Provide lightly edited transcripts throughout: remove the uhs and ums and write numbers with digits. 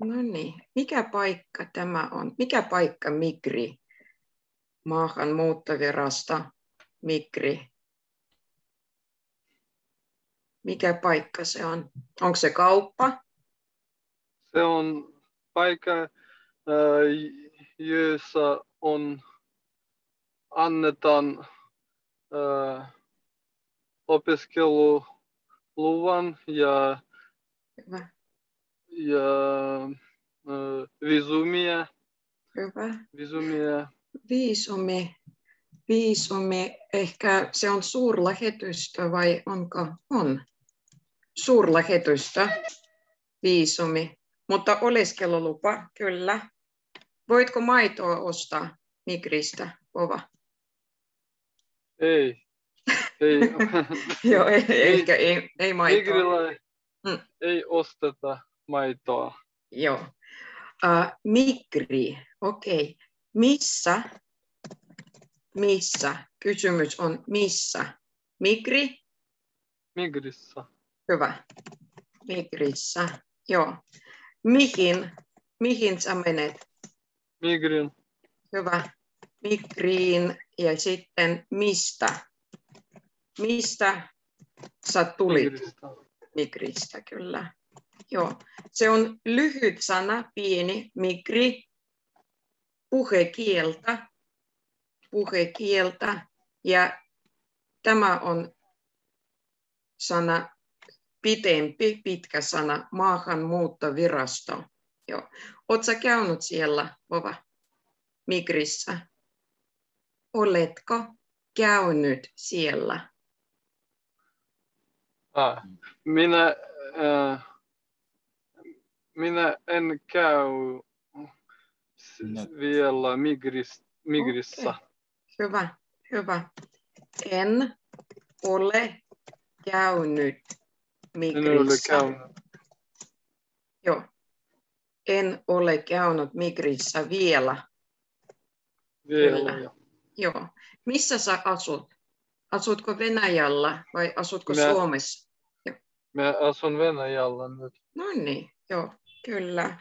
No niin, mikä paikka tämä on? Mikä paikka Migri? Maahanmuuttovirasto Migri. Mikä paikka se on? Onko se kauppa? Se on paikka, jossa annetaan opiskeluluvan ja Hyvä. viisumia. Hyvä. Viisumia. Viisumi. Ehkä se on suurlähetystö vai onko? On. Suurlähetystö. Viisumi. Mutta oleskelulupa, kyllä. Voitko maitoa ostaa Migristä, Ova? Ei. Joo, ehkä ei maitoa. Migrillä ei osteta maitoa. Joo. Migri, okei. Missä? Kysymys on missä? Migri? Migrissä. Hyvä. Migrissä, joo. Mihin sä menet? Migrin. Hyvä. Migriin ja sitten mistä? Mistä sä tulit? Migristä, kyllä. Joo. Se on lyhyt sana, pieni, migri, puhekieltä. Ja tämä on sana pitempi, pitkä sana, maahanmuuttovirasto. Joo. Oletko sä käynyt siellä, Ova, Migrissä? Oletko käynyt siellä? Minä en käy vielä Migrissä. Okay. Hyvä. En ole käynyt Migrissä. Joo. En ole käynyt Migrissä vielä. Joo. Missä sä asut? Asutko Venäjällä vai asutko Suomessa? Mä asun Venäjällä nyt. No niin, joo, kyllä.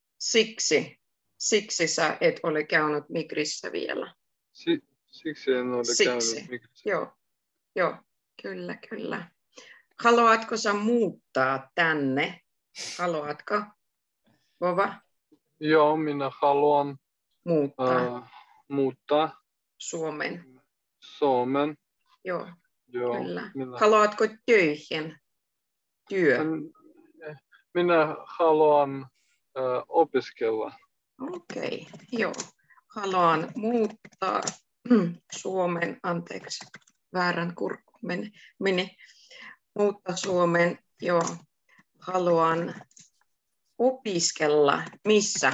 Siksi sä et ole käynyt Migrissä vielä. Siksi en ole käynyt Migrissä. Joo, kyllä. Haluatko sä muuttaa tänne? Haluatko, Vova? Joo, minä haluan muuttaa Suomen. Joo, kyllä. Haluatko töihin? Minä haluan opiskella. Okei, joo. Haluan muuttaa Suomen, anteeksi, väärän kurkku meni. Muuttaa Suomen, joo. Haluan opiskella. Missä?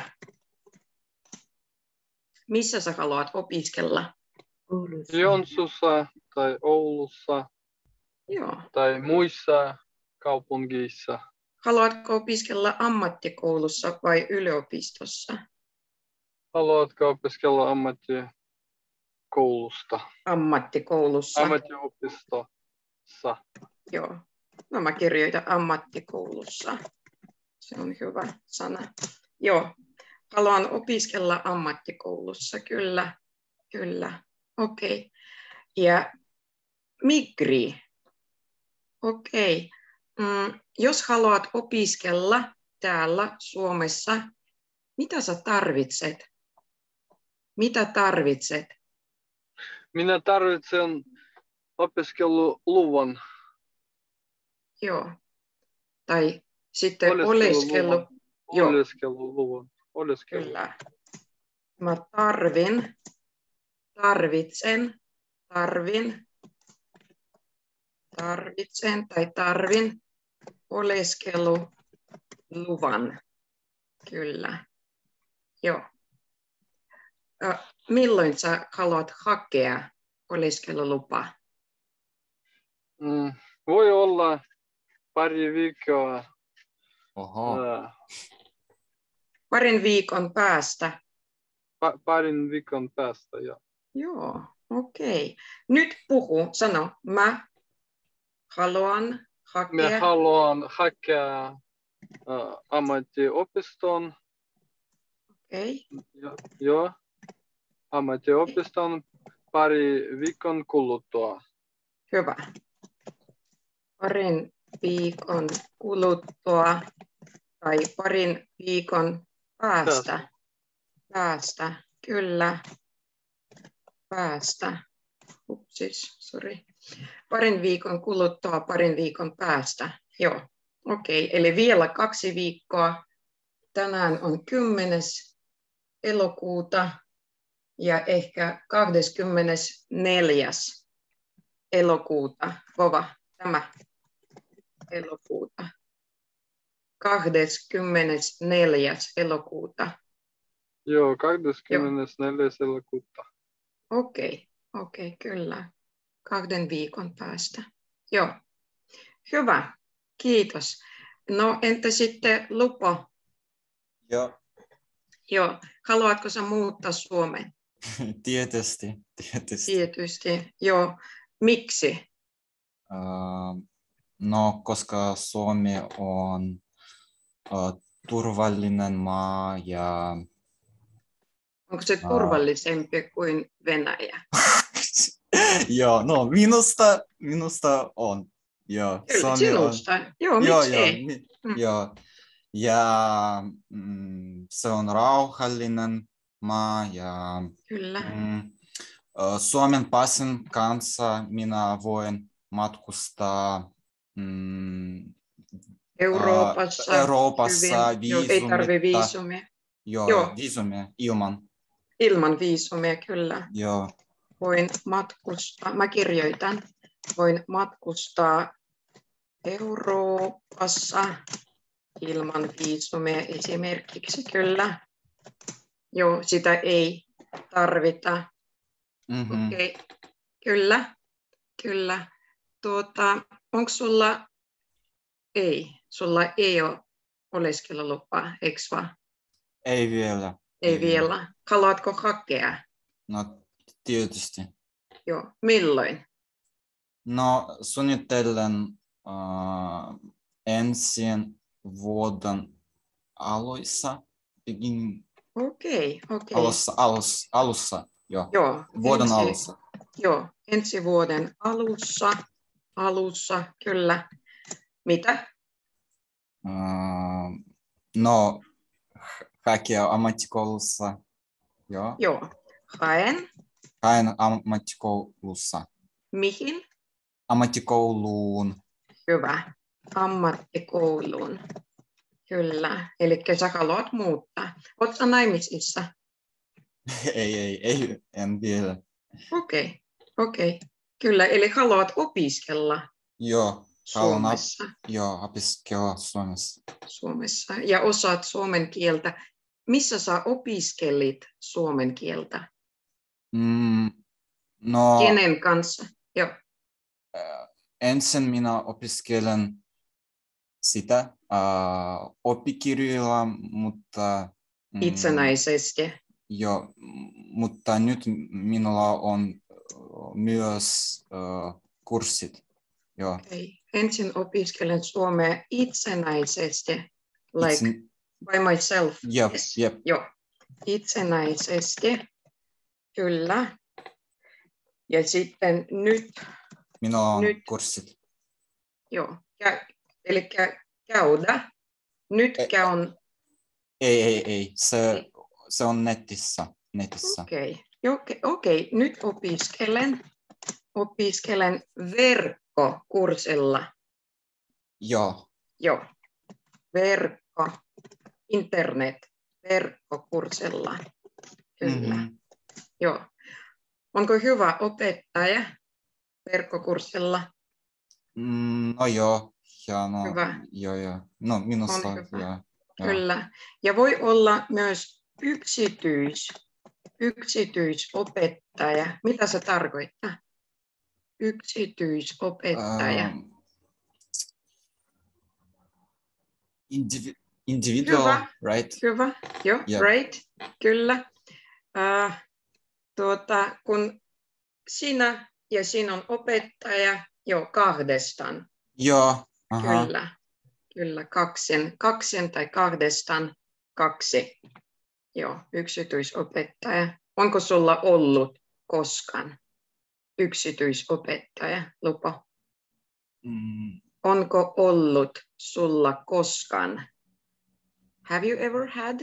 Missä sä haluat opiskella? Joensuussa tai Oulussa. Joo. Tai muissa kaupungeissa. Haluatko opiskella ammattikoulussa vai yliopistossa? Haluatko opiskella ammattikoulusta? Ammattikoulussa. Ammattiopistossa. Joo. No mä kirjoitan ammattikoulussa. Se on hyvä sana. Joo. Haluan opiskella ammattikoulussa. Kyllä. Okei. Ja Migri. Okei. Jos haluat opiskella täällä Suomessa, mitä sä tarvitset? Mitä tarvitset? Minä tarvitsen opiskeluluvan. Joo. Tai sitten oleskeluluvan. Kyllä. Mä tarvin oleskeluluvan. Kyllä. Joo. Milloin sä haluat hakea oleskelulupaa? Voi olla pari viikkoa. Parin viikon päästä. Parin viikon päästä, joo. Joo, okei. Nyt sano, mä haluan hakea ammattiopiston. Okei. Joo, ammattiopiston pari viikon kuluttua. Hyvä. Parin viikon kuluttua tai parin viikon päästä. Päästä, kyllä. Päästä. Upsis, sorry. Parin viikon kuluttua, parin viikon päästä. Joo, okei. Eli vielä 2 viikkoa. Tänään on 10. elokuuta ja ehkä 24. elokuuta. Kova, tämä elokuuta. 24. elokuuta. Joo, 24. elokuuta. Okei, kyllä. 2 viikon päästä. Joo, hyvä. Kiitos. No entä sitten Lupo? Joo, Joo, haluatko sä muuttaa Suomeen? tietysti. Tietysti, joo. Miksi? No, koska Suomi on turvallinen maa ja Onko se turvallisempi kuin Venäjä? joo, no minusta on. Joo, Kyllä, Suomi sinusta. on. Joo, miksi ei? Joo. Ja se on rauhallinen maa ja Kyllä. Suomen passin kanssa minä voin matkustaa Euroopassa hyvin. Joo, ei tarvitse viisumia. Joo, viisumia ilman. Ilman viisumia, kyllä. Joo. Voin matkustaa, mä kirjoitan, voin matkustaa Euroopassa ilman viisumia esimerkiksi, kyllä. Joo, sitä ei tarvita. Mm-hmm. Okei, kyllä. Onko sulla ei ole oleskelulupaa, eikö vaan? Ei vielä. Ei vielä. Haluatko hakea? No, tietysti. Joo, milloin? No, suunnittelen ensin vuoden alussa. Okei. Alussa, joo. Joo, vuoden alussa. Joo, ensi vuoden alussa, kyllä. Mitä? No, hakea ammattikoulussa, joo. Joo, haen. Haen ammattikoulussa. Mihin? Ammattikouluun. Hyvä, ammattikouluun. Kyllä, eli sä haluat muuttaa. Oletko naimisissa? Ei, en vielä. Okei. Kyllä, eli haluat opiskella Suomessa. Joo, opiskella Suomessa. Ja osaat suomen kieltä. Missä sä opiskelit suomen kieltä? No, kenen kanssa? Joo. Ensin minä opiskelen sitä oppikirjoilla, mutta itsenäisesti. Joo, mutta nyt minulla on myös kurssit. Joo. Okay. Ensin opiskelen suomea itsenäisesti, by myself. Yep. Joo, itsenäisesti, kyllä. Ja sitten nyt. Minulla on kurssit. Joo, eli käydä. Nyt käyn. Ei. Se on netissä. Okei. Nyt opiskelen verkkokurssilla. Joo. Verkkokurssilla. Kyllä. Mm-hmm. Joo. Onko hyvä opettaja verkkokurssilla? No joo. Ja no, hyvä. Joo. No minusta joo. Kyllä. Ja voi olla myös yksityisopettaja. Mitä se tarkoittaa? Yksityisopettaja. Individual, hyvä. right? Hyvä, joo, yeah. Right, kyllä. Kun sinä ja sinun opettaja, joo, 2. Joo. Kyllä. Kyllä, kaksen tai kahdestaan 2. Joo, yksityisopettaja. Onko sulla ollut koskaan yksityisopettaja, Lupo? Onko ollut sulla koskaan? Have you ever had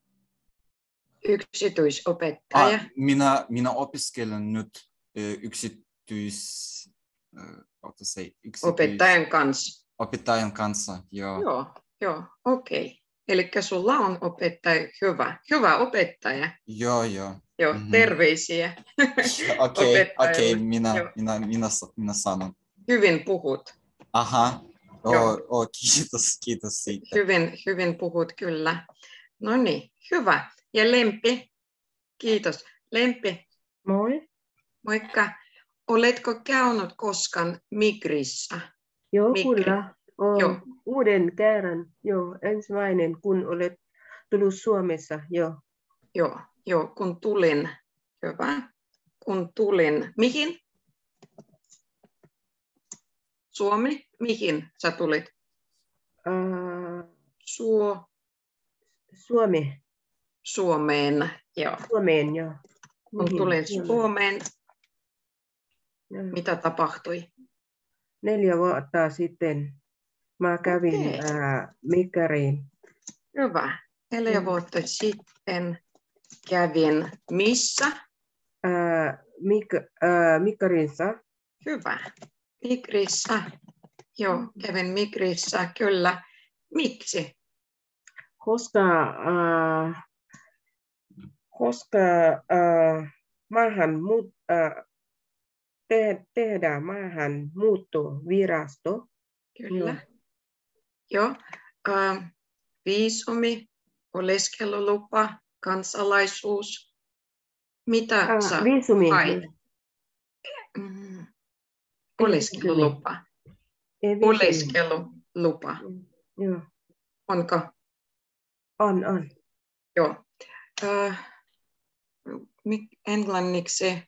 yksityisopettaja? Minä opiskelen nyt opettajan kanssa, joo. Joo, okei. Eli sulla on opettaja, hyvä opettaja. Joo. Joo, terveisiä. Okei, minä sanon. Hyvin puhut. Aha, kiitos siitä. Hyvin puhut, kyllä. No niin, hyvä. Ja Lempi, kiitos. Lempi. Moi. Moikka. Oletko käynyt koskaan Migrissä? Joo, Migri. kyllä. Joo. Uuden kerran, ensimmäinen, kun olet tullut Suomessa, joo. Joo, kun tulin. Hyvä. Kun tulin. Mihin? Suomi? Mihin sä tulit? Suomeen, joo. Suomeen, joo. Kun tulin Suomeen, mitä tapahtui? 4 vuotta sitten mä kävin Mikkariin. Hyvä. 4 vuotta sitten kävin missä? Mikkarissa. Hyvä. Migrissä. Joo, kävin Migrissä, kyllä. Miksi? Koska tehdään maahanmuuttovirasto. Kyllä. Joo. Viisumi, oleskelulupa, kansalaisuus. Mitä sä viisumi. hait? Oleskelulupa. Oleskelulupa. Joo. Onko? On. Joo. Englanniksi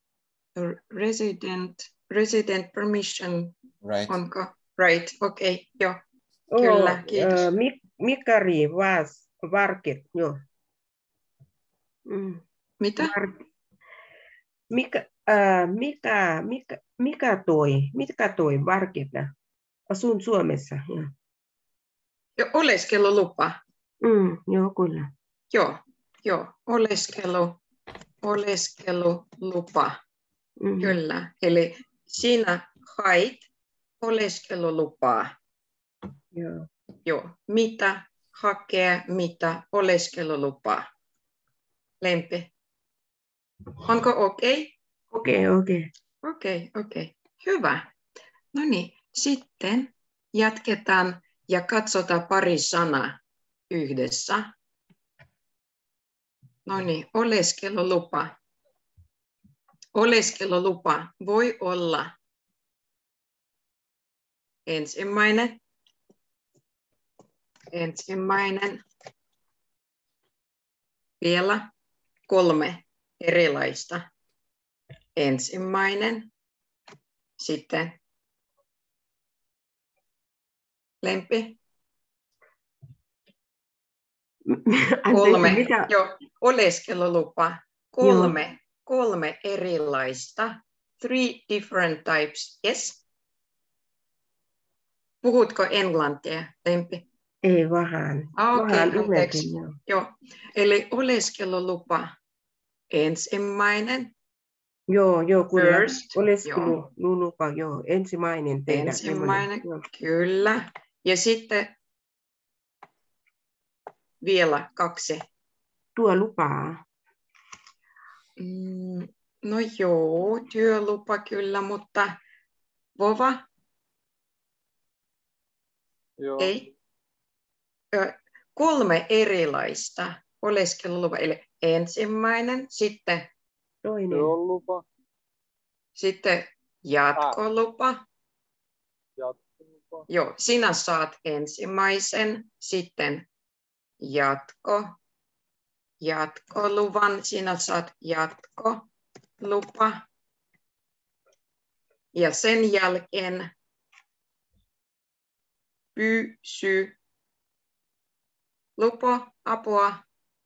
resident permission. Right. Onko? Right, okei, joo. Kyllä, kiitos. Mikkari was market, joo. Mitä? Mikä toi marketna? Asun Suomessa. Jo, oleskelulupa. Joo, kyllä. Joo, oleskelulupa. Kyllä, eli sinä hait oleskelulupaa. Joo, mitä hakee, mitä oleskelulupaa? Lempi. Onko okei? Okei. Hyvä. No niin, sitten jatketaan ja katsotaan pari sanaa yhdessä. No niin, oleskelulupa. Oleskelulupa voi olla ensimmäinen, vielä 3 erilaista. Ensimmäinen, sitten Lempi. 3, joo, oleskelulupa. 3 erilaista. 3 different types, yes. Puhutko englantia, Lempi? Ei vähän. Okei, anteeksi. Joo, eli oleskelulupa. Ensimmäinen. Joo, kyllä. First. Oleskelulupa, joo. Ensimmäinen tehdä. Ensimmäinen, kyllä. Ja sitten vielä 2. Työlupaa. No joo, työlupa kyllä, mutta vova? Joo. Ei. 3 erilaista oleskelulupa, eli ensimmäinen, sitten toinen. Työlupa. Sitten jatkolupa. Jatkolupa. Joo, sinä saat ensimmäisen, sitten jatkoluvan, sinä saat jatkolupa. Ja sen jälkeen Pysy. Lupa, apua.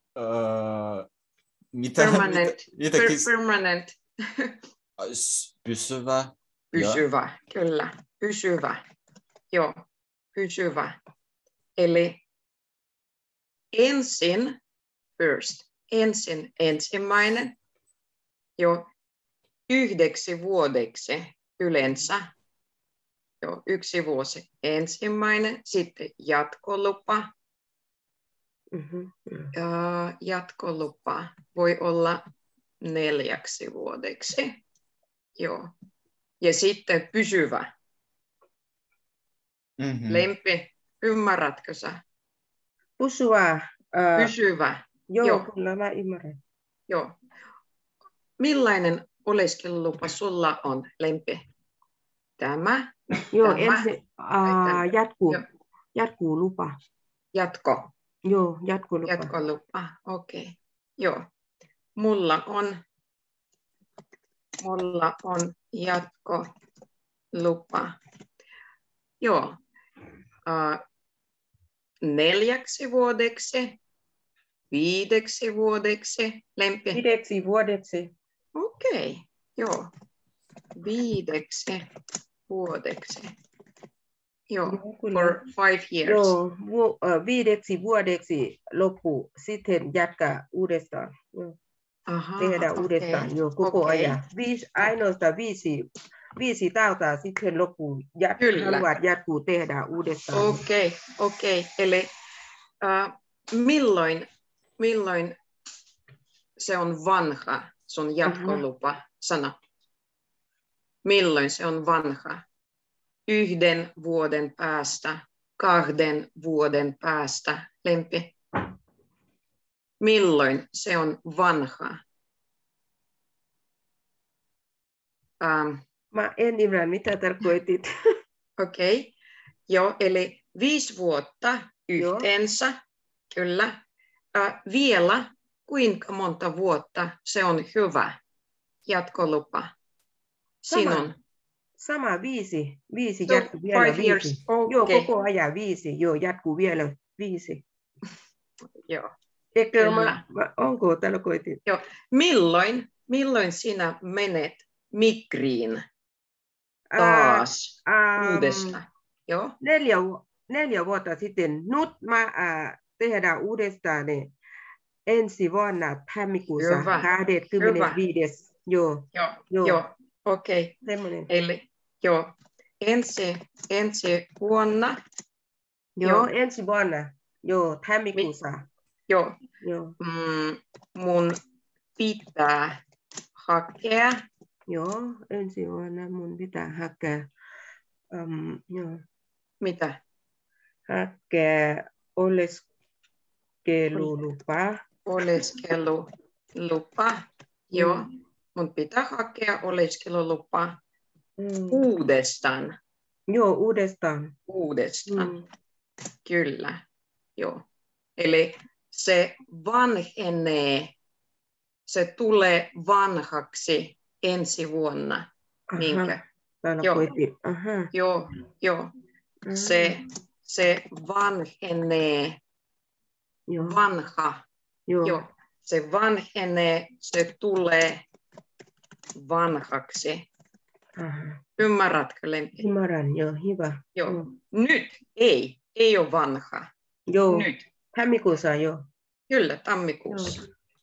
Permanent. Permanent. Pysyvä. Pysyvä, kyllä. Pysyvä. Joo, pysyvä. Eli ensin, first, ensimmäinen, jo 1 vuodeksi yleensä, jo 1 vuosi ensimmäinen, sitten jatkolupa. Jatkolupa voi olla 4 vuodeksi. Joo. Ja sitten pysyvä. Lempi, ymmärrätkö sä? Pysyvä. Pysyvä. Joo, kyllä mä ymmärrän. Joo. Millainen oleskelulupa sulla on, Lempi? Tämä? Joo, tämä. ensin jatkuu lupa. Jatko? Joo, jatkolupa. Jatkolupa, okei. Okay. Joo. Mulla on jatkolupa. Joo. 4 vuodeksi, 5 vuodeksi, Lempi? 5 vuodeksi. Okei, okay. Joo. 5 vuodeksi. Joo, for 5 years. Joo, 5 vuodeksi loppu, sitten jatkaa uudestaan. Tehdään uudestaan jo koko ajan. Ainoastaan 5 tautaa sitten loppuun. Haluat jatkuu tehdä uudestaan. Okei. Eli milloin se on vanha, sun jatkolupa sana? Milloin se on vanha? 1 vuoden päästä, 2 vuoden päästä, Lempi? Milloin se on vanha? Mä en ymmärrä, mitä tarkoitit. Okei. Joo, eli 5 vuotta yhteensä, kyllä. Vielä kuinka monta vuotta se on hyvä jatkolupa? Sinun. Sama 5 jatkuu vielä 5. Okay. Joo, koko ajan 5. Joo, jatkuu vielä 5. Joo. Onko tarkoitit? Joo. Milloin sinä menet Migriin taas uudestaan? Joo. 4 vuotta sitten. Nyt mä tehdään uudestaan ensi vuonna tammikuussa 25. Joo. Okei. Eli joo, ensi vuonna. Joo, ensi vuonna. Joo, tammikuussa. Joo. Mun pitää hakea. Joo, ensi vuonna mun pitää hakea. Joo. Mitä? Hakea oleskelulupa. Oleskelulupa. Joo. Mun pitää hakea oleskelulupa uudestaan. Joo, uudestaan. Kyllä. Joo. Eli se vanhenee, se tulee vanhaksi ensi vuonna. Niinkö? Joo. Se vanhenee. Vanha. Joo. Se vanhenee, se tulee vanhaksi. Ymmärrätkö, Lempi? Ymmärrän, joo, hyvä. Joo. Nyt ei ole vanha. Joo, nyt. Tammikuussa, joo. Kyllä, tammikuussa.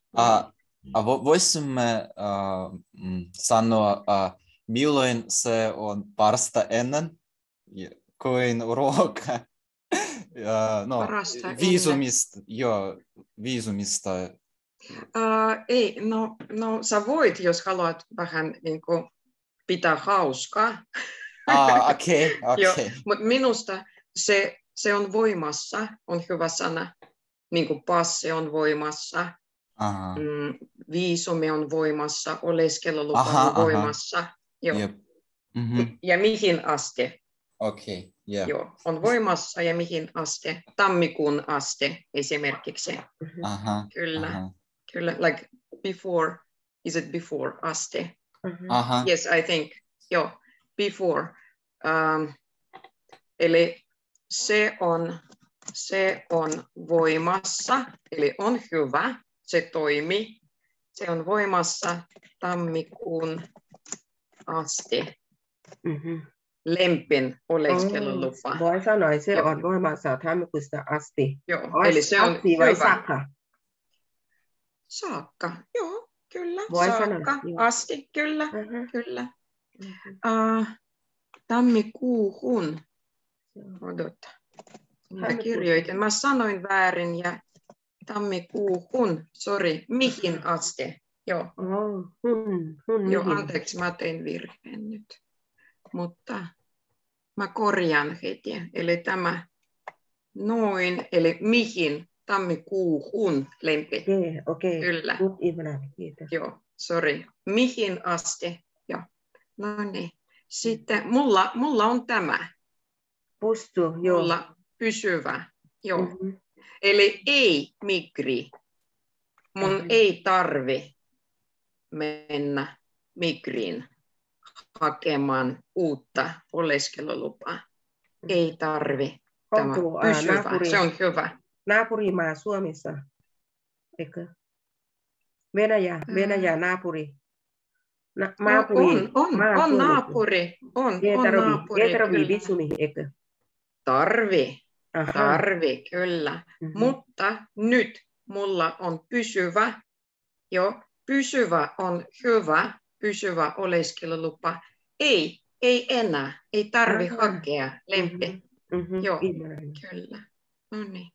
Voisimme sanoa, milloin se on parasta ennen kuin ruoka? Viisumista. Ei, no sä voit, jos haluat vähän niin kuin pitää hauskaa. Okei. Mutta minusta se on voimassa, on hyvä sana. Niin kuin passi on voimassa, viisumi on voimassa, oleskelulupa on voimassa. Joo. Yep. Ja mihin asti? Okei. Yeah. Joo, on voimassa ja mihin asti? Tammikuun asti esimerkiksi. Kyllä, like before, is it before asti? Yes, I think, joo, before. Eli se on voimassa, eli on hyvä, se toimii. Se on voimassa tammikuun asti. Lempin oleskelulupa. Voi sanoa, se on voimassa tammikuusta asti. Joo, eli se on asti vai hyvä. saakka? Saakka, joo, kyllä. Voi saakka, sanoa, joo. asti, kyllä, kyllä. Tammikuuhun. Odota. Mitä kirjoitin? Mä sanoin väärin ja tammikuuhun. Sori, mihin asti? Joo. Joo, anteeksi, mä tein virheen nyt. Mutta mä korjaan heti. Eli tämä noin, eli mihin tammikuuhun lempi. Okei. Kyllä. Kiitos. Joo, sori. Mihin asti? Joo. No niin. Sitten mulla on tämä. Pustu, joo. Mulla pysyvä. Joo. Eli ei migri. Mun ei tarvi mennä migriin hakemaan uutta oleskelulupaa. Ei tarvi. Tämä pysyvä. Se on hyvä. Naapurimaa Suomessa, eikö? Venäjä naapuri. On naapuri. Ei tarvi visumi, eikö? Tarvi, kyllä. Mutta nyt mulla on pysyvä. Jo, pysyvä on hyvä. Pysyvä oleskelulupa. Ei enää. Ei tarvi hakea lempi. Joo, kyllä. No niin.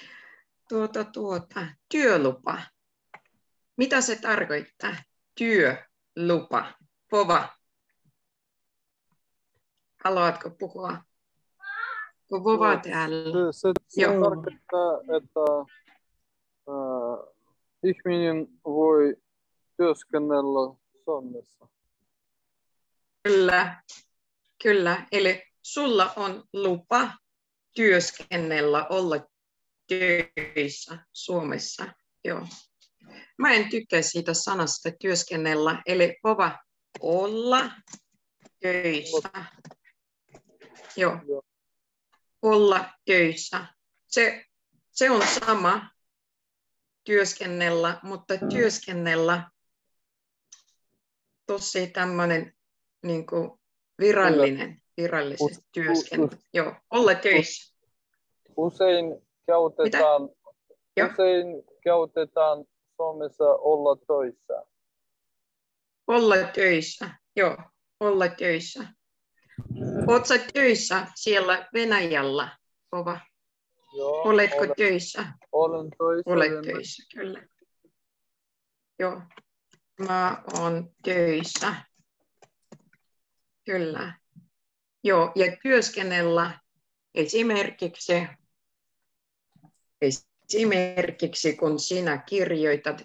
Työlupa. Mitä se tarkoittaa? Työlupa. Vova. Haluatko puhua? Kun Vova täällä. Se tarkoittaa, että ihminen voi työskennellä Suomessa. Kyllä. Eli sulla on lupa työskennellä, olla töissä Suomessa. Joo. Mä en tykkää siitä sanasta työskennellä, eli Vova olla töissä. Joo. Olla töissä. Se on sama työskennellä, mutta työskennellä tosi tämmöinen niin kuin virallisesti työskennellä. Joo, olla töissä. Usein käytetään Suomessa olla töissä. Olla töissä, joo, olla töissä. Oletko sä töissä siellä Venäjällä, Vova? Joo, oletko töissä? Olen töissä. Olet töissä, kyllä. Joo, mä oon töissä. Kyllä. Joo, ja työskennellä esimerkiksi kun sinä kirjoitat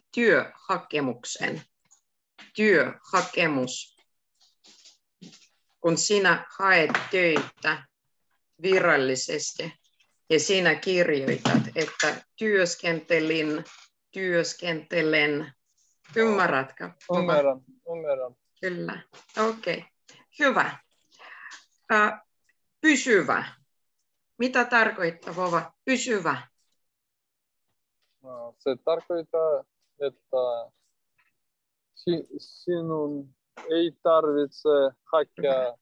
työhakemus, kun sinä haet töitä virallisesti ja sinä kirjoitat, että työskentelen, ymmärrätkö? Ymmärrän. Kyllä, okei. Hyvä. Pysyvä. Mitä tarkoittaa, Vova? Pysyvä. No, se tarkoittaa, että sinun ei tarvitse hakea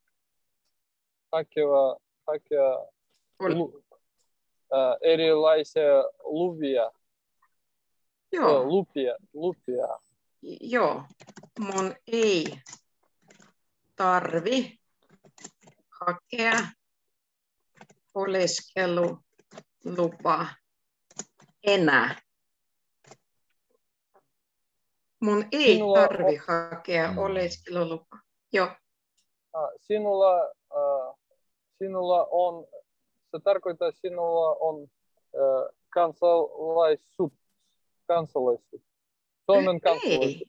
erilaisia lupia. Joo. Lupia. Joo. Mun ei tarvi hakea oleskelulupa enää. Mun ei tarvi hakea oleskelulupa. Joo. Sinulla on, se tarkoittaa, sinulla on kansalaisuus. Suomen kansalaisuus.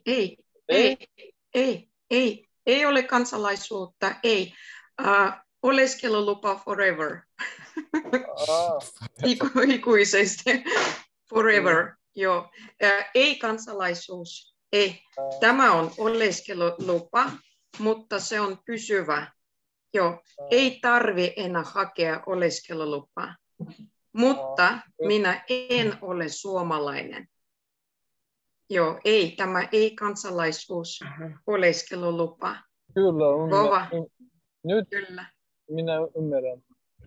Ei ole kansalaisuutta, ei. Oleskelulupa forever. Ikuisesti. Forever. Joo. Ei kansalaisuus. Ei. Tämä on oleskelulupa, mutta se on pysyvä. Joo, ei tarvi enää hakea oleskelulupaa. Mutta minä en ole suomalainen. Joo, ei, tämä ei kansalaisuus, oleskelulupa. Kyllä, nyt Kyllä. minä ymmärrän.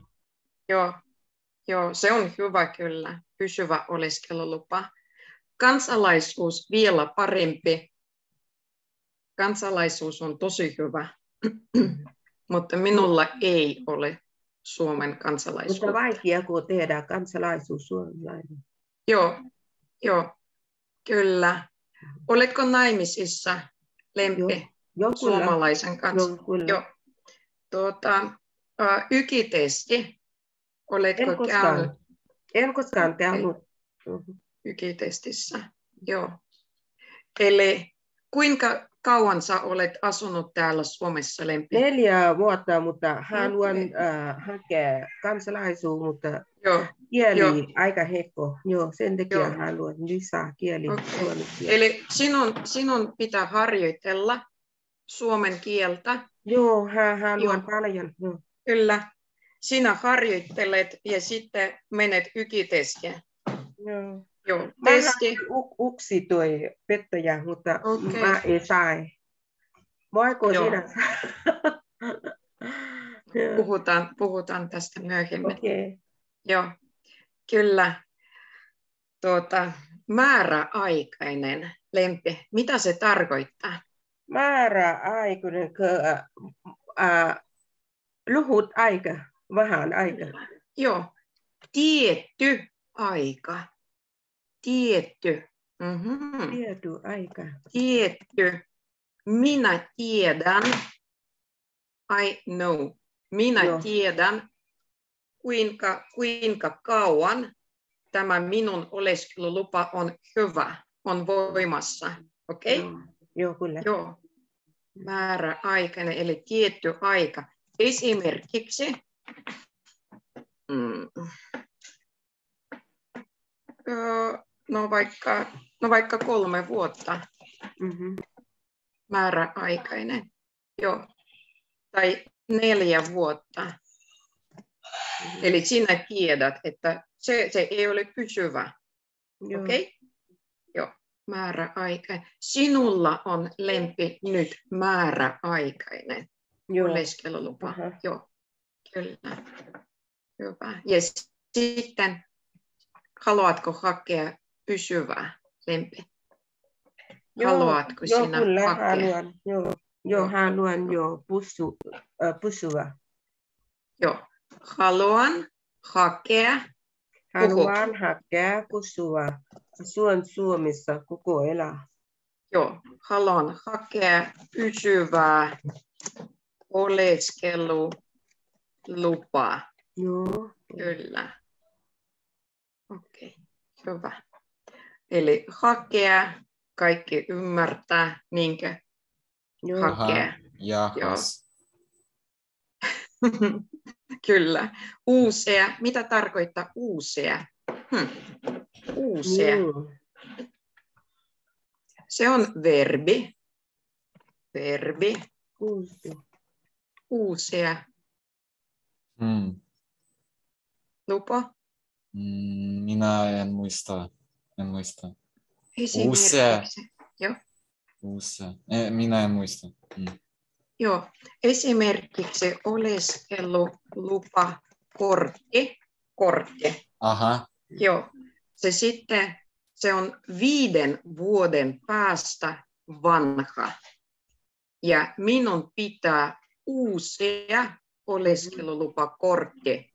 Joo, se on hyvä kyllä, pysyvä oleskelulupa. Kansalaisuus vielä parempi. Kansalaisuus on tosi hyvä, mutta minulla ei ole Suomen kansalaisuus. Mutta vaikea, kun tehdään kansalaisuus suomalainen. Joo, kyllä. Oletko naimisissa, Lempi, Joo, suomalaisen kanssa? Joo. Ykitesti. Oletko käynyt? En koskaan käynyt. Ykitestissä, joo. Eli kuinka kauan sä olet asunut täällä Suomessa, Lempi? 4 vuotta, mutta haluan hakea kansalaisuus, mutta kieli aika heikko. Joo, sen takia haluan lisää kieli. Okay. Eli sinun pitää harjoitella suomen kieltä. Joo, haluan paljon. Joo. Kyllä. Sinä harjoittelet ja sitten menet ykitestiin. Joo, testi. Uksi toi pettäjä, mutta mä ei sai. Voiko sinä? Puhutaan tästä myöhemmin. Okay. Joo, kyllä. Määräaikainen, Lempi, mitä se tarkoittaa? Määräaikainen, lyhyt aika, vähän aika. Joo, tietty aika. Tietty. Tietty aika. Tietty. Minä tiedän. I know. Minä tiedän, kuinka kauan tämä minun oleskelulupa on hyvä, on voimassa. Okei? Okay? Joo, kyllä. Joo. Määräaikainen, eli tietty aika. Esimerkiksi vaikka 3 vuotta. Määräaikainen. Joo. Tai 4 vuotta. Eli sinä tiedät, että se ei ole pysyvä. Okei? Okay? Joo. Määräaikainen. Sinulla on, Lempi, nyt määräaikainen oleskelulupa. Joo. Kyllä. Hyvä. Ja sitten haluatko hakea pysyvää, Lempi? Haluatko sinä kyllä, hakea? Haluan. Joo, haluan pysyvä. Joo. Haluan hakea pysyvä. Asun Suomessa koko elämä. Joo, haluan hakea pysyvää oleskelulupaa. Joo. Kyllä. Okei, hyvä. Eli hakea, kaikki ymmärtää, niinkö? Hakea. Jahas. Kyllä. Uusia. Mitä tarkoittaa uusia? Uusia. Se on verbi. Uusia. Lupo? Minä en muista. Esimerkiksi. Uusia. Minä en muista. Joo. Esimerkiksi oleskelulupa kortti. Aha. Joo. Se on 5 vuoden päästä vanha. Ja minun pitää uusia oleskelulupakortti.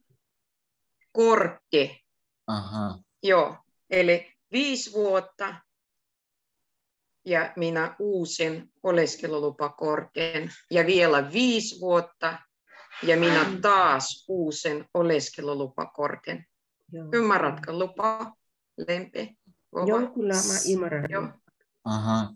Aha. Joo. Eli 5 vuotta. Ja minä uusin oleskelulupakortin. Ja vielä 5 vuotta. Ja minä taas uusin oleskelulupakortin. Ymmärrätkö lupa, Lempi? Joo, kyllä mä ymmärrän. Joo. Aha.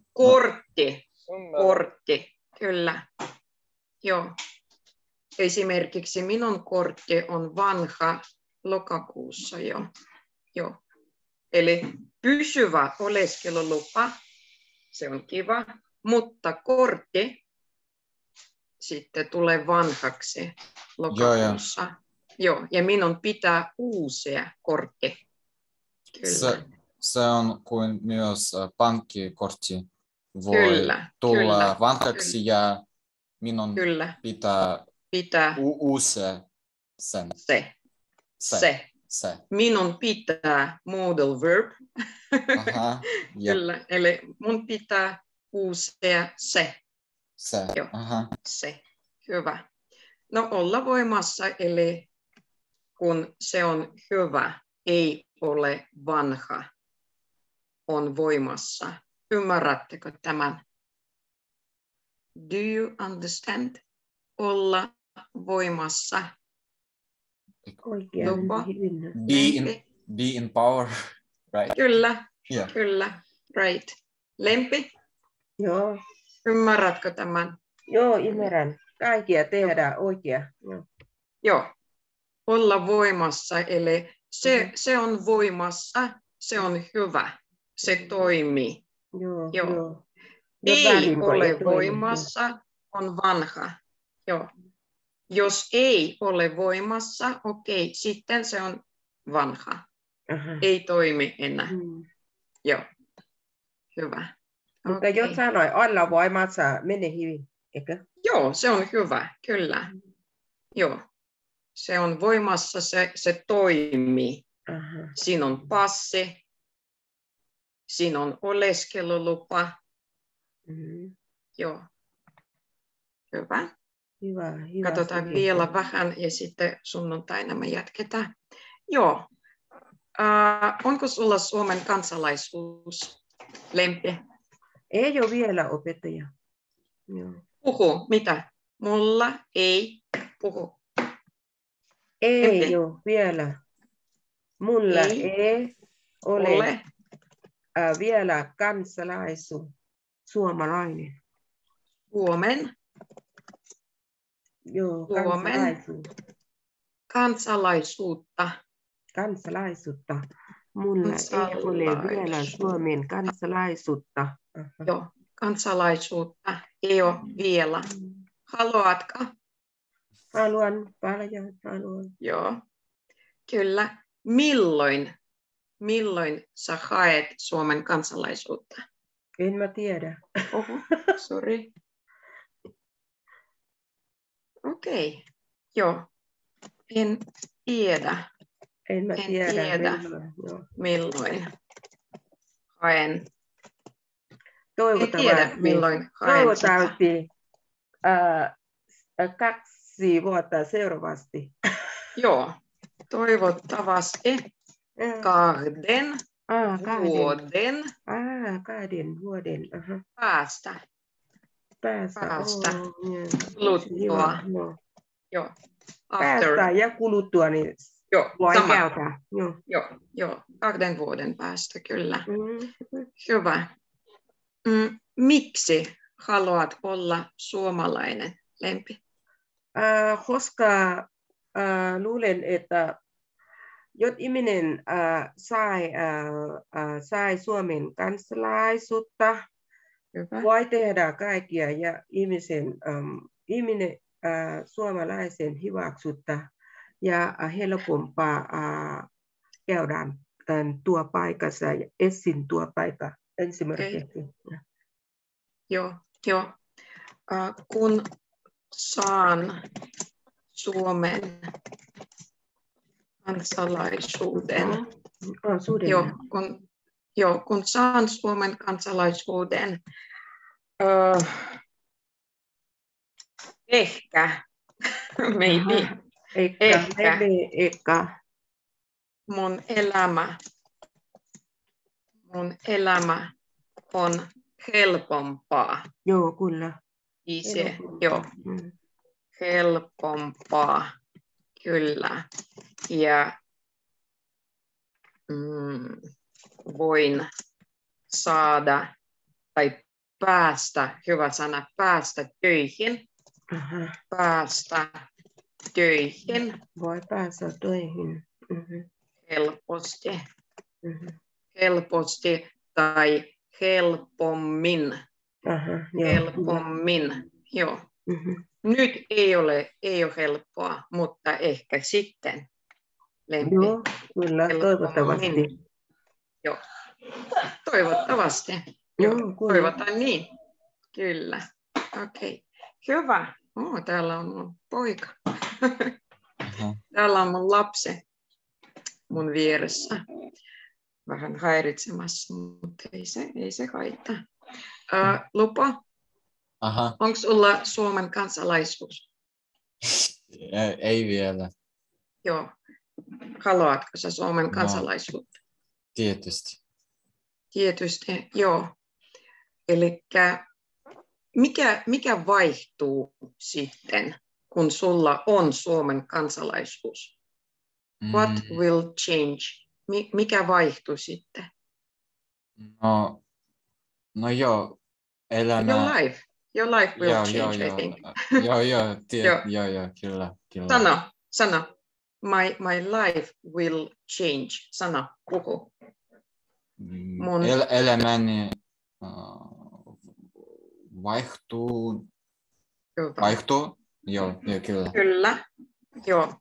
Kortti, kyllä. Joo. Esimerkiksi minun kortti on vanha lokakuussa jo. Joo. Eli pysyvä oleskelulupa, se on kiva, mutta kortti sitten tulee vanhaksi lokakuussa. Joo, ja minun pitää uusia kortti. Kyllä. Se on kuin myös pankkikortti voi tulla vanhaksi ja minun pitää uusia sen. Se. Minun pitää modal verb. Aha, Kyllä, eli mun pitää uusia se. Joo, se. Hyvä. No olla voimassa, eli kun se on hyvä, ei ole vanha, on voimassa. Ymmärrättekö tämän? Do you understand? Olla voimassa. Be in power, right? Kyllä, kyllä, right. Lempi? Joo. Ymmärrätkö tämän? Joo, ymmärrän. Kaikkia tehdään oikein. Joo. Olla voimassa, eli se on voimassa, se on hyvä, se toimii. Joo. Ei ole voimassa, on vanha. Joo. Jos ei ole voimassa, okei, sitten se on vanha. Ei toimi enää. Joo. Hyvä. Mutta jos sanoi olla voimassa, menee hyvin, eikö? Joo, se on hyvä, kyllä. Joo. Se on voimassa, se toimii. Siinä on passi, siinä on oleskelulupa. Joo. Hyvä. Katsotaan vielä vähän ja sitten sunnuntaina me jatketaan. Joo. Onko sulla Suomen kansalaisuus, Lempi? Ei ole vielä opettaja. Joo. Puhu, mitä? Mulla ei puhu. Ei ole vielä. Mulla ei ole vielä kansalaisuus suomalainen. Suomen? Joo, kansalaisuutta. Kansalaisuutta. Mulla ei ole vielä Suomen kansalaisuutta. Joo, kansalaisuutta ei ole vielä. Haluatko? Haluan, paljon haluan. Joo, kyllä. Milloin sä haet Suomen kansalaisuutta? En mä tiedä. Oho, sorry. Okei, joo. En tiedä. En tiedä. Milloin haen. Toivottavasti 2 vuotta seuraavasti. Joo, toivottavasti 2 vuoden. 2 vuoden. Päästä. Kuluttua. Joo. Päästä ja kuluttua, niin voi käyttää. Joo, 2 vuoden päästä, kyllä. Hyvä. Miksi haluat olla suomalainen, Lempi? Koska luulen, että jos ihminen sai Suomen kansalaisuutta, voi tehdä kaikkia ja ihminen suomalaisen hyväksyttä ja helpompaa käydään työpaikassa ja etsin työpaikka esimerkiksi. Joo. Kun saan Suomen kansalaisuuden. Kun saan Suomen kansalaisuuden, ehkä, maybe, ehkä mun elämä on helpompaa. Joo, kyllä. Helpompaa, kyllä. Ja voin saada tai päästä, hyvä sana, päästä töihin. Päästä töihin. Voi päästä töihin. Helposti. Helposti tai helpommin. Helpommin. Joo. Nyt ei ole helppoa, mutta ehkä sitten. Lempi. Joo, kyllä, toivottavasti. Joo, toivottavasti. Joo, toivotaan niin. Kyllä. Okei. Hyvä. Täällä on mun poika. Täällä on mun lapsi mun vieressä. Vähän häiritsemässä, mutta ei se haittaa. Lupa, onko sulla Suomen kansalaisuus? Ei vielä. Joo. Haluatko sä Suomen kansalaisuutta? Tietysti. Tietysti, joo. Eli mikä vaihtuu sitten, kun sulla on Suomen kansalaisuus? What will change? Mikä vaihtuu sitten? No joo, elämä... Your life will change, I think. Joo, kyllä. Sano. My life will change. Sano, puhu. Elämäni vaihtuu. Hyvä. Vaihtuu? Joo, kyllä. Kyllä. Joo.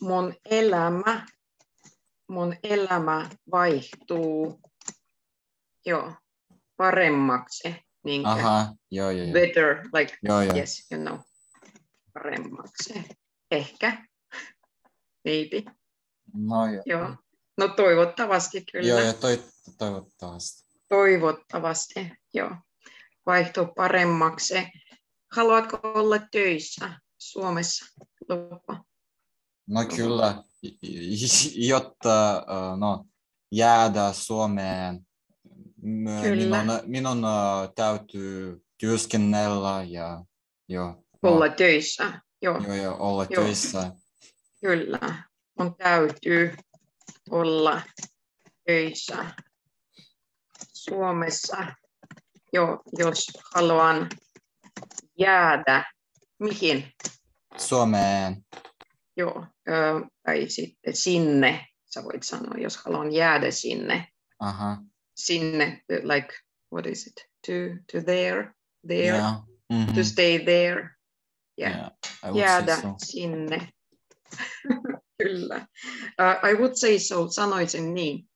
Mun elämä vaihtuu paremmaksi. Joo. Better, like, joo. yes, you know. Paremmaksi. Ehkä. Maybe. No joo. No toivottavasti kyllä. Joo, toivottavasti. Toivottavasti, joo. Vaihtuu paremmaksi. Haluatko olla töissä Suomessa? Lupa. No kyllä, jotta jäädä Suomeen, minun täytyy työskennellä ja olla töissä. Joo, olla töissä. Kyllä, mun täytyy olla töissä Suomessa, jos haluan jäädä. Mihin? Suomeen. Joo, tai sitten sinne, sä voit sanoa, jos haluan jäädä sinne. Sinne, like, what is it? To there? Yeah. To stay there. Yeah. Jäädä so. Sinne. Kyllä. I would say so. Sanoisin niin.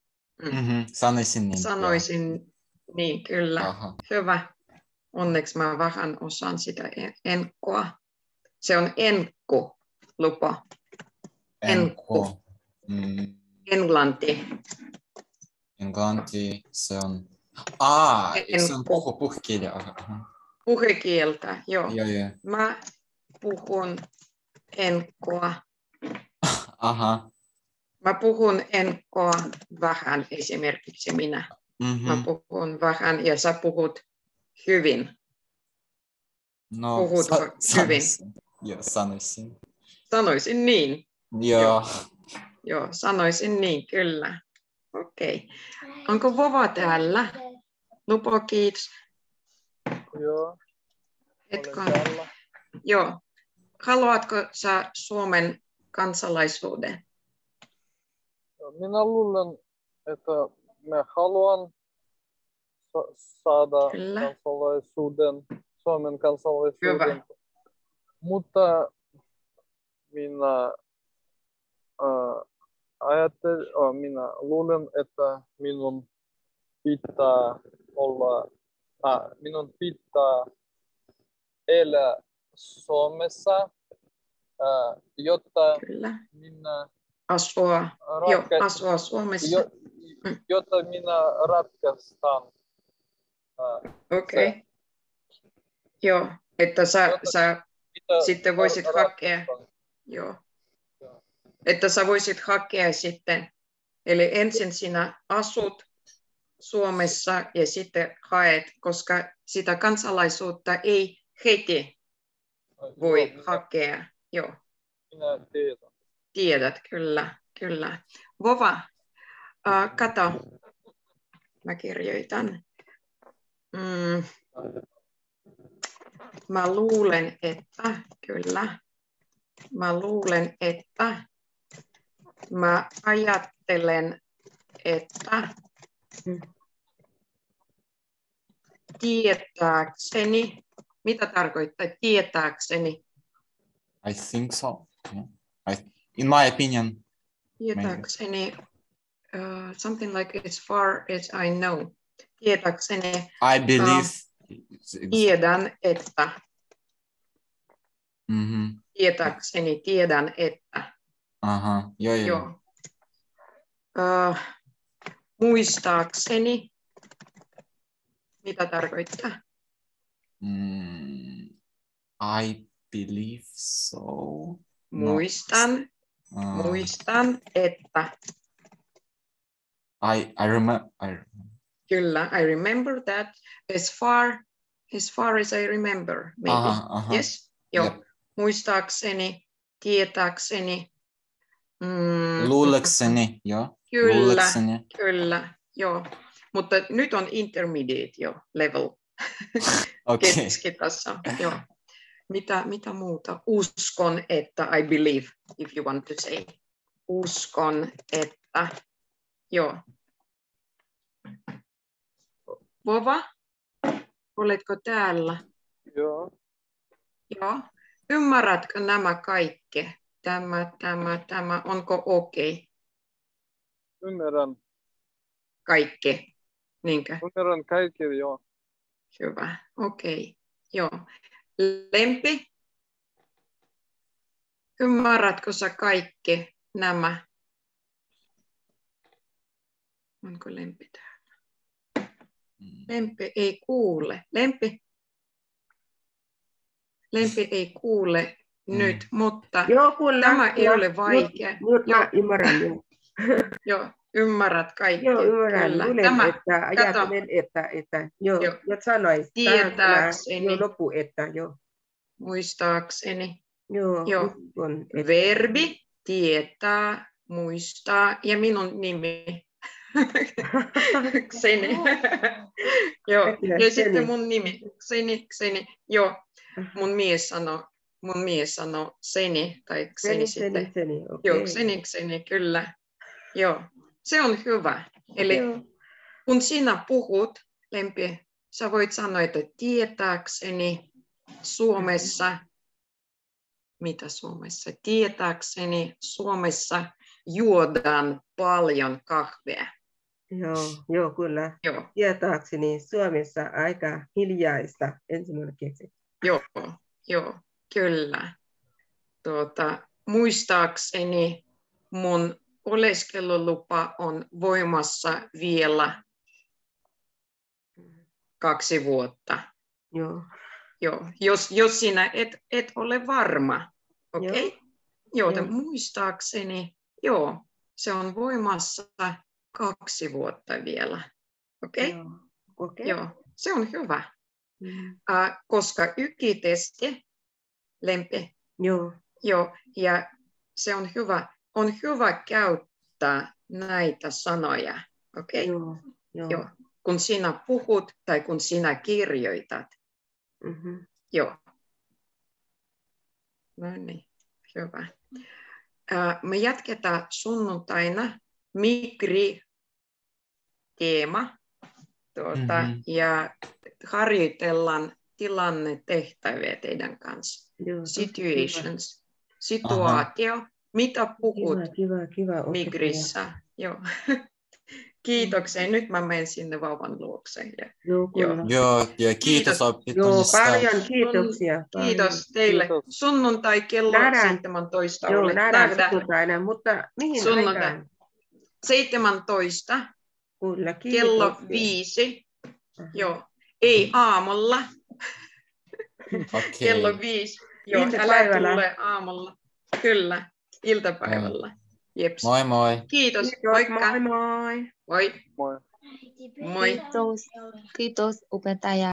Sanoisin niin, kyllä. Hyvä. Onneksi mä vähän osaan sitä enkkoa. Se on enkku, lupa. Enkku. Englanti. Englanti, se on... se on puhekieltä. Puhekieltä, joo. Joo. Mä puhun enkkoa. Mä puhun enkkoa vähän, esimerkiksi minä. Mä puhun vähän ja sä puhut hyvin. No, puhut hyvin. Joo, sanoisin. Sanoisin niin. Joo, sanoisin niin, kyllä. Okei. Onko Vova täällä? Lupo, kiitos. Joo. Joo. Haluatko sä Suomen kansalaisuuden? Minä luulen, että mä haluan saada kansalaisuuden, Suomen kansalaisuuden. Hyvä. Mutta minä minä luulen, että minun pitää elää Suomessa, jotta minä asua Suomessa. Jotta minä ratkaistaan. Okei. Joo, että sä sitten voisit hakea. Joo. Että sä voisit hakea sitten. Eli ensin sinä asut Suomessa ja sitten haet, koska sitä kansalaisuutta ei heti voi hakea. Joo. Minä tiedän. Tiedät, kyllä. Vova, kato. Mä kirjoitan. Mä luulen, että mä ajattelen, että tietääkseni, mitä tarkoittaa tietääkseni? I think so. Yeah. In my opinion. Tietääkseni, something like as far as I know. Tietääkseni. I believe. Tiedän, että. Tietääkseni, tiedän, että. Joo. Muistaakseni. Mitä tarkoittaa? I believe so. Muistan, että. I remember. Kyllä, I remember that as far as I remember, maybe. Yes, joo. Yep. Muistaakseni, tietääkseni. Luulekseni, joo. Kyllä, joo. Mutta nyt on intermediate jo level. Okay. Keskitaso, joo. Mitä muuta? Uskon, että I believe, if you want to say. Uskon, että, joo. Vova, oletko täällä? Joo. Joo. Ymmärrätkö nämä kaikki? Tämä, onko okei? Ymmärrän. Kaikki, niinkö? Ymmärrän kaikki, joo. Hyvä, okei. Joo. Lempi, ymmärrätkö sä kaikki nämä? Onko Lempi täällä? Lempi ei kuule. Lempi ei kuule nyt, mutta tämä ei ole vaikea. Ymmärrän. Joo, ymmärrät kaikki. Joo, ymmärrän. Tämä, ajattelen, että joo, sanois. Tietääkseni. Joo, lopu, että joo. Muistaakseni. Joo. Verbi, tietää, muistaa ja minun nimi. Kseni. Joo. Ja sitten mun nimi. Kseni. Joo. Mun mies sanoo Seni tai Kseni sitten. Okay. Joo, Kseni, kyllä. Joo. Se on hyvä. Eli kun sinä puhut, Lempi, sä voit sanoa, että tietääkseni Suomessa, mitä Suomessa? Tietääkseni Suomessa juodaan paljon kahvia. Joo, kyllä. Joo. Tietääkseni Suomessa aika hiljaista ensimmäinen keksi. Joo, kyllä. Muistaakseni mun oleskelulupa on voimassa vielä 2 vuotta. Joo. Jos sinä et ole varma, okei? Okay? Joo, muistaakseni, joo, se on voimassa 2 vuotta vielä, okei? Okay? Joo, se on hyvä. Koska ykitesti, Lempi, joo, ja se on hyvä käyttää näitä sanoja, okei? Okay? Joo. Kun sinä puhut tai kun sinä kirjoitat. Joo. No niin, hyvä. Me jatketaan sunnuntaina Migri-teema ja harjoitellaan tilannetehtäviä teidän kanssa. Situations, situaatio. Mitä puhut kiva, Migrissä? Joo. Kiitoksia. Nyt mä menen sinne vauvan luokse. Joo, kiitos oppitunnista. Paljon kiitoksia. Kiitos teille. Sunnuntai kello 17. Joo, nähdään sunnuntaina, mutta mihin aikaan? 17. Kyllä, kello 5. Joo, ei aamulla. Kello 5. Joo, älä tule aamulla. Kyllä, iltapäivällä. Jeps. Moi moi. Kiitos. Moikka. Moi. Moi. Moi. Moi. Kiitos opettaja.